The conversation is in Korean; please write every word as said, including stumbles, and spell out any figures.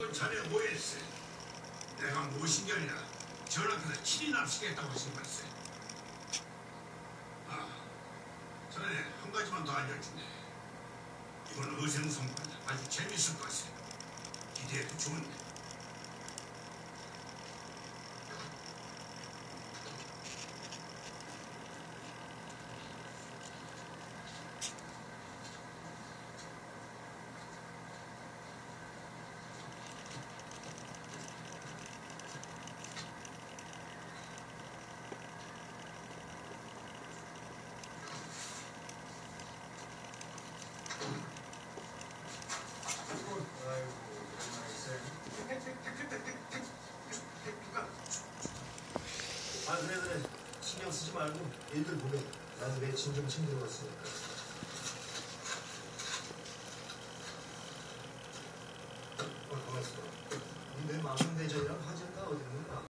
그럼 자네 오해했어. 내가 무엇인 게 아니라 전학해서 친히 납치겠다고 생각했어. 아, 자네 한 가지만 더 알려주네. 이번 의생성관 아주 재밌을 것이야. 기대해도 좋은데. 아 그래 그래 신경 쓰지 말고 일들 보내. 나는 내 짐 좀 챙기러 왔으니까. 어 가만있어. 니 내 막내 대전이야?